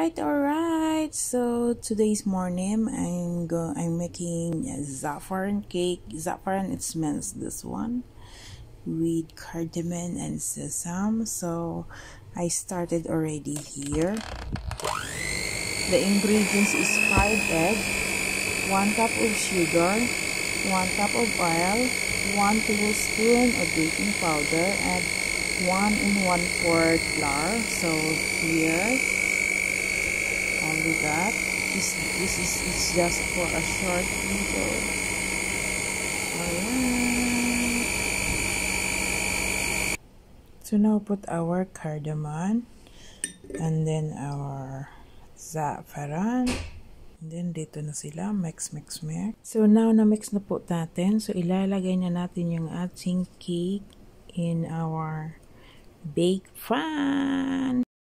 Alright. So today's morning I'm making a Zaffaron cake. Zaffaron, it smells this one with cardamom and sesame. So I started already here. The ingredients is 5 eggs, 1 cup of sugar, 1 cup of oil, 1 tablespoon of baking powder, and 1 1/4 flour. So here all we got. It's just for a short video. Alright. So now put our cardamom and then our Zaffaron. And then dito na sila, mix. So now na mix na po natin. So ilalagay na natin yung ating cake in our bake pan.